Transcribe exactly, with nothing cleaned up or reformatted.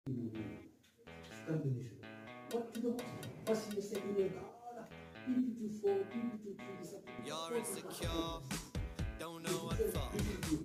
Stand initially. What to the hospital? First you say in your God. People to four, people to three, something. You're insecure.